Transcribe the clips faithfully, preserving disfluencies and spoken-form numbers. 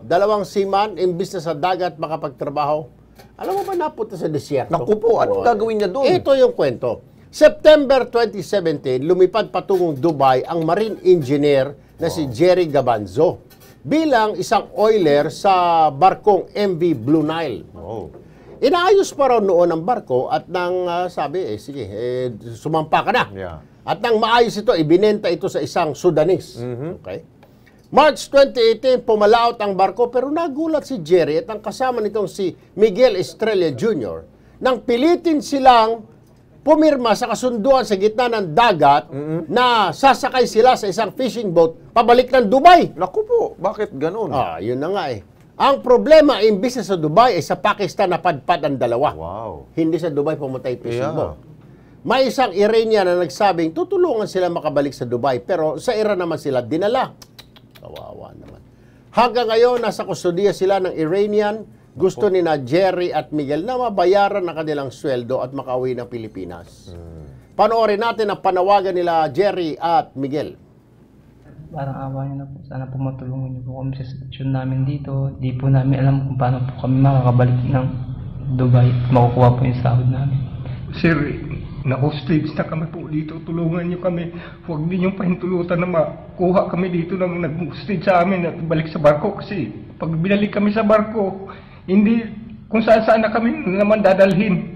dalawang seaman, imbis na sa dagat makapagtrabaho, alam mo ba napunta sa desyerto? Naku po, anong gagawin niya doon? Ito yung kwento. September twenty seventeen, lumipad patungong Dubai ang marine engineer na si Jerry Gabanzo bilang isang oiler sa barkong M V Blue Nile. Oh. Inaayos pa raw noon ang barko at nang uh, sabi, eh sige, eh, sumampa ka na. Yeah. At nang maayos ito, ibinenta ito sa isang Sudanese. Mm-hmm. Okay? March twenty eighteen, pumalaot ang barko pero nagulat si Jerry at ang kasama nitong si Miguel Estrella Junior nang pilitin silang pumirma sa kasunduan sa gitna ng dagat mm-hmm. na sasakay sila sa isang fishing boat pabalik ng Dubai. Naku po, bakit ganun? Ah, yun na nga eh. Ang problema, imbis na sa Dubai, ay sa Pakistan napadpad ang dalawa. Wow. Hindi sa Dubai pumunta yung fishing Yeah. boat. May isang Iranian na nagsabing tutulungan sila makabalik sa Dubai pero sa Iran naman sila dinala. Kawawa naman. Hanggang ngayon, nasa kustudiya sila ng Iranian. Gusto ni na Jerry at Miguel na mabayaran ang kanilang sweldo at makauwi ng Pilipinas. Hmm. Panoorin natin ang panawagan nila Jerry at Miguel. Parang awa niyo na po. Sana po matulungan niyo po kami sa sitwasyon namin dito. Di po namin alam kung paano po kami makakabalik ng Dubai at makukuha po yung sahod namin. Sir, na-hostage na kami po dito. Tulungan niyo kami. Huwag niyo pahintulutan na makuha kami dito nang nag-hostage sa amin at balik sa barko. Kasi pag binalik kami sa barko, hindi kung saan-saan na kami naman dadalhin.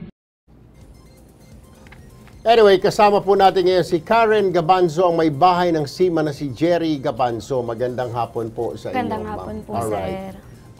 Anyway, kasama po natin ngayon si Karen Gabanzo, ang may bahay ng seaman na si Jerry Gabanzo. Magandang hapon po sa inyo. Magandang hapon po, Alright. sir.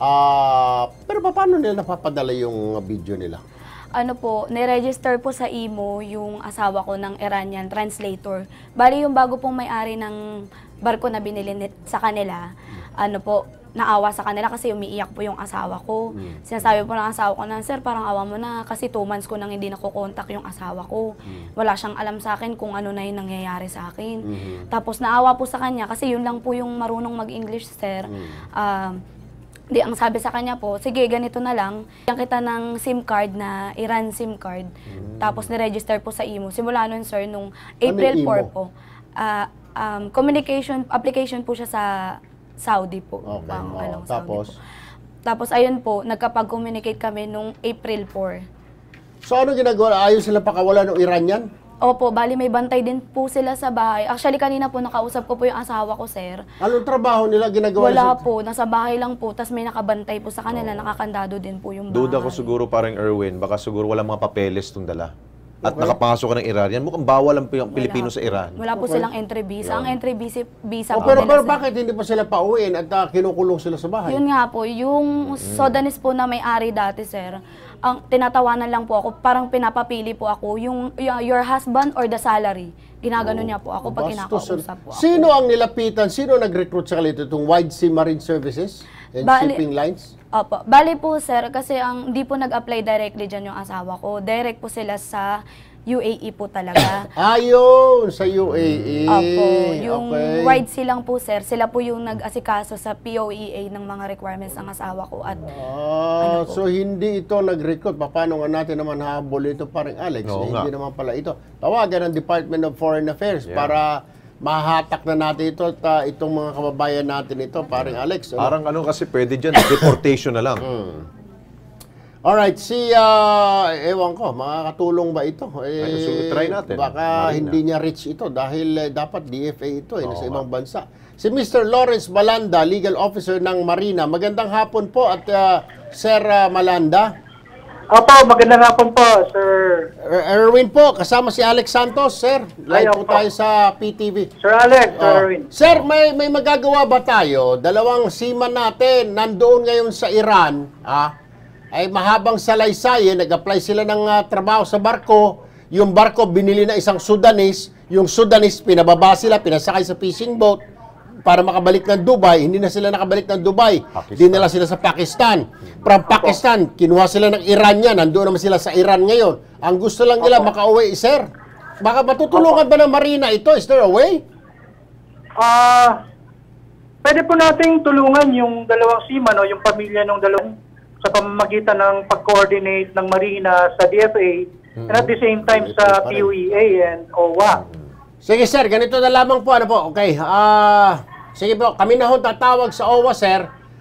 Uh, pero paano nila napapadala yung video nila? Ano po, niregister po sa I M O yung asawa ko ng Iranian translator. Bali yung bago pong may-ari ng barko na binili sa kanila, ano po, naawa sa kanila kasi umiiyak po yung asawa ko. Mm. Sinasabi po ng asawa ko na, sir, parang awa mo na kasi two months ko nang hindi nakukontak yung asawa ko. Mm. Wala siyang alam sa akin kung ano na yung nangyayari sa akin. Mm-hmm. Tapos naawa po sa kanya kasi yun lang po yung marunong mag-English, sir. Mm. Uh, di, ang sabi sa kanya po, sige, ganito na lang. Bigyan kita ng SIM card na Iran SIM card. Mm. Tapos niregister po sa I M O. Simula nun, sir, nung April four po. Uh, um, communication application po siya sa Saudi po. Okay. Pang, Oh, ano, tapos? Saudi po. Tapos ayun po, nagkapag-communicate kami nung April four. So ano ginagawa? Ayaw sila pakawala ng Iranian? Opo, bali may bantay din po sila sa bahay. Actually, kanina po nakausap ko po yung asawa ko, sir. Anong trabaho nila ginagawa? Wala sa... po, nasa bahay lang po. Tapos may nakabantay po sa kanila, oh. Nakakandado din po yung bahay. Duda ko siguro parang Erwin, baka siguro walang mga papeles itong dala. At okay. Nakapasok ka ng Iranian, mukhang bawal ang Pilipino sa Iran. Wala po okay. silang entry visa. Yeah. Ang entry visa, visa oh, po pero, pero sa... bakit hindi pa sila pauwiin at uh, kinukulong sila sa bahay? Yun nga po, yung mm. Sudanese po na may-ari dati, sir, ang tinatawanan lang po ako, parang pinapapili po ako, yung your husband or the salary. Ginagano oh. niya po ako pag kinakausap po ako. Sino ang nilapitan? Sino nag-recruit sa kalito? Itong Wide Sea Marine Services and Bali, Shipping Lines? Opo. Bali po, sir, kasi ang di po nag-apply directly dyan yung asawa ko. Direct po sila sa U A E po talaga. Ayun, sa U A E. Opo. Yung okay. Wide Sea lang po, sir. Sila po yung nag-asikaso sa P O E A ng mga requirements ng asawa ko. At, ah, ano so hindi ito nag-recruit. Paano nga natin naman habol ito, parang Alex? No, eh, hindi naman pala ito. Tawagan ng Department of Foreign Affairs yeah. para mahatak na natin ito at uh, itong mga kababayan natin ito, parang Alex. Ano? Parang ano kasi pwede dyan, deportation na lang. Hmm. Alright, si, uh, ewan ko, makakatulong ba ito? Eh, Ay, so, try natin. Baka Marina. hindi niya rich ito dahil uh, dapat D F A ito, eh, Oo, nasa nga. ibang bansa. Si Mister Lawrence Malanda, Legal Officer ng Marina. Magandang hapon po at uh, Sir uh, Malanda. Opo, magandang hapon po, Sir. Er Erwin po, kasama si Alex Santos, Sir. Live Ay, po opo. tayo sa P T V. Sir Alex, Sir Oh. Erwin. Sir, may, may magagawa ba tayo? Dalawang seaman natin, nandoon ngayon sa Iran, ah, ay mahabang salaysay, nag-apply sila ng uh, trabaho sa barko. Yung barko binili na isang Sudanese, yung Sudanese pinababa sila, pinasakay sa fishing boat para makabalik ng Dubai. Hindi na sila nakabalik ng Dubai. Dinala sila sa Pakistan. From Pakistan, kinuha sila ng Iranian. Nandoon naman sila sa Iran ngayon. Ang gusto lang nila makauwi, sir. Baka matutulungan ba ng Marina ito? Is there a way? Ah, uh, pwede po nating tulungan yung dalawang seaman o yung pamilya ng dalawang sa pamamagitan ng pag-coordinate ng Marina sa D F A mm-hmm. and at the same time sa P O E A and O W A. Sige, sir. Ganito na lamang po. Ano po? Okay. Ah... Uh, Sige po, kami na ho tatawag sa O W A, sir.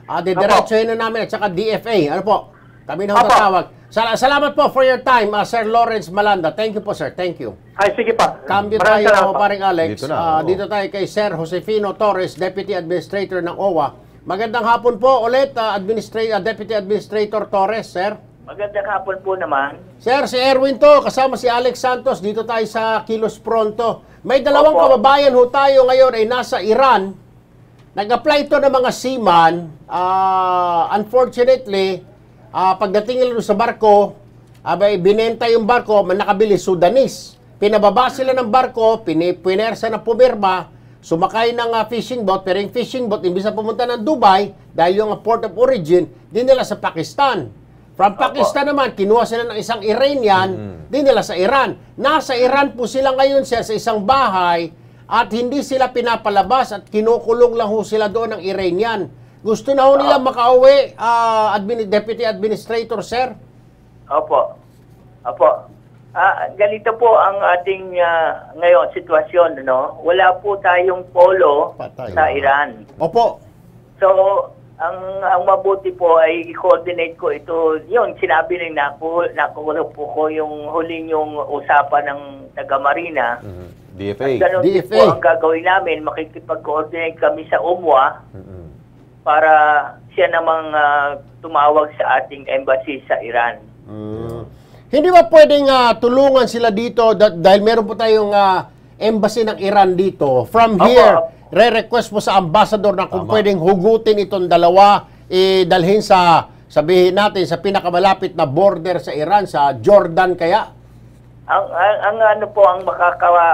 Ah, didiretsuhin na namin at saka D F A. Ano po? Kami na ho Opo. tatawag. Sal- salamat po for your time, uh, Sir Lawrence Malanda. Thank you po, sir. Thank you. Ay, sige pa. Cambio Maraming tayo, salamat pa. paring Alex. Dito na, Ah, oo. dito tayo kay Sir Josefino Torres, Deputy Administrator ng O W A. Magandang hapon po ulit, ah, Administra- ah, Deputy Administrator Torres, sir. Magandang hapon po naman. Sir, si Erwin to, kasama si Alex Santos. Dito tayo sa Kilos Pronto. May dalawang Opo. kababayan ho tayo ngayon ay nasa Iran. Nag-apply to ng mga seaman. Ah, unfortunately, ah, pagdating nila sa barko, abay, binenta yung barko, man nakabili Sudanese. Pinababa sila ng barko, pininersa na pumirma, sumakay ng ah, fishing boat, pero yung fishing boat, imbis na pumunta ng Dubai, dahil yung ah, port of origin, dinala sa Pakistan. From Pakistan naman, kinuha sila ng isang Iranian, dinala sa Iran. Nasa Iran po sila ngayon, sir, sa isang bahay, at hindi sila pinapalabas at kinukulong lang ho sila doon ng Iranian. Gusto na ho nila makauwi, ah, admin- Deputy Administrator, sir. Opo. Opo. Ah, ganito po ang ating ah, ngayon sitwasyon, no? Wala po tayong polo Patay. sa Iran. Opo. So, ang ang mabuti po ay i-coordinate ko ito. Yun, sinabi rin na po, nakuha po ko yung huling yung usapan ng taga-Marina. Mhm. D F A. At ganun D din F A. po ang gagawin namin. Makikipag-coordinate kami sa U M W A Mhm. para siya namang ah, tumawag sa ating embassy sa Iran. Mm. Hindi ba pwedeng ah, tulungan sila dito da- dahil meron po tayong ah, embassy ng Iran dito. From Opo. here, re-request mo sa ambassador na kung Tama. pwedeng hugutin itong dalawa, eh, dalhin sa, sabihin natin, sa pinakamalapit na border sa Iran, sa Jordan kaya? Ang, ang, ang ano po, ang makakawa,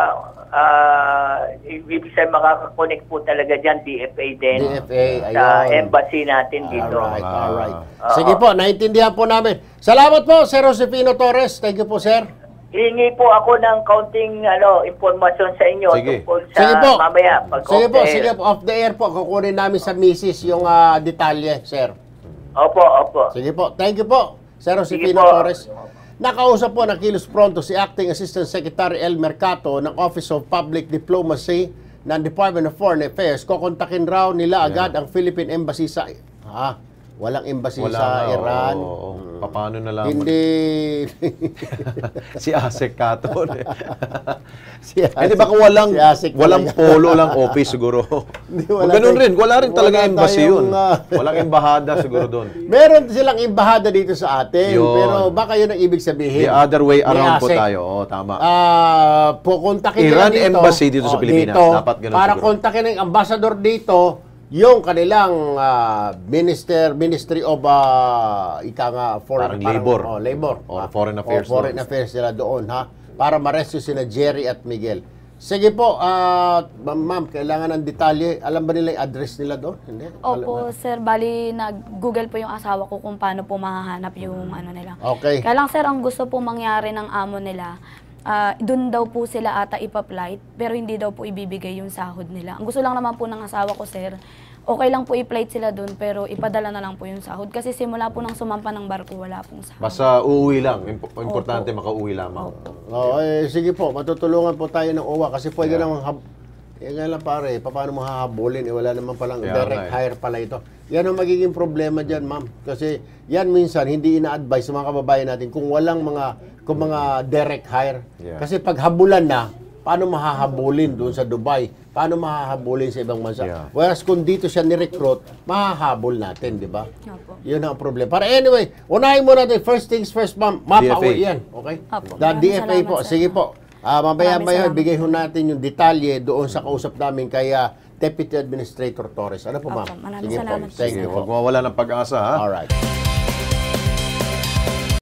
ah, ibig sabihin makakakonect po talaga dyan, D F A din. D F A, Sa ayun. embassy natin dito. Alright, alright. Oo. Sige po, naintindihan po namin. Salamat po, Sir Josefino Torres. Thank you po, sir. Hihingi po ako ng kaunting ano, impormasyon sa inyo Sige. tungkol sa Sige po. mamaya. Pag Sige off po, the air. sige po. Off the air po. Kukunin namin sa misis yung ah, detalye, sir. Opo, opo. Sige po. Thank you po, Sir Sige Josefino po. Torres. Nakausap po ng Kilos Pronto si Acting Assistant Secretary El Mercato ng Office of Public Diplomacy ng Department of Foreign Affairs. Kukontakin raw nila agad ang Philippine Embassy sa... Ha? Walang embassy Wala sa nga, Iran. oo, oo. Mm. Paano na lang? Hindi... Si Asek Kato. si Eh, di ba kung walang, si Asik walang talaga. polo lang office siguro. Hindi, Kung wala ganun tayong- rin, wala rin talaga wala embassy tayong, yun. ah, Walang embahada siguro doon. Meron silang imbahada dito sa atin. Yun. Pero baka yun ang ibig sabihin. The other way Ni around po Asik. tayo. Oo, tama. Ah, pukontakin Iran nila dito. Embassy dito sa Pilipinas. Dapat ganun para siguro. kontakin ng ambassador dito yung kanilang ah, minister ministry of ah, ika nga foreign Parang labor. oh, labor Or Ah, foreign affairs oh, foreign doon. affairs sila doon ha para ma-rescue sila Jerry at Miguel. Sige po, ah, ma'am, ma'am, kailangan ng detalye. Alam ba nila yung address nila doon? Hindi? Opo, sir, bali nag-google po yung asawa ko kung paano po mahahanap yung ano nila. Okay. Kaya lang sir, ang gusto po mangyari ng amo nila, ah, dun daw po sila ata ipa-flight, pero hindi daw po ibibigay yung sahod nila. Ang gusto lang naman po ng asawa ko, sir, okay lang po i-flight sila dun, pero ipadala na lang po yung sahod. Kasi simula po nang sumampa ng barko, wala pong sahod. Basta uuwi lang. Imp- Importante makauwi lamang. Oo, eh, sige po, matutulungan po tayo ng O W A kasi pwede namang hab- eh, nga lang pare, paano mo hahabulin? Eh, wala naman palang Kaya direct nga eh. hire pala ito. Yan ang magiging problema dyan, ma'am. Kasi yan minsan, hindi ina-advise sa mga kababayan natin kung walang mga, kung mga direct hire. Yeah. Kasi pag habulan na, paano mahahabulin doon sa Dubai? Paano mahahabulin sa ibang bansa? Yeah. Whereas kung dito siya ni-recruit, mahahabol natin, di ba? Opo. Yun ang problema. Para anyway, unahin mo natin, first things first, ma'am, mapauwi yan. Okay? Opo. The Maraming D F A salamat, po. sir. Sige po. Ah, mamaya Maraming maya salamat. bigay ho natin yung detalye doon sa kausap namin kay ah, Deputy Administrator Torres. Ano po, Opo, ma'am? maraming Sige po. salamat, Thank Sige, you huwag po. mawala ng pag-asa, ha? All right.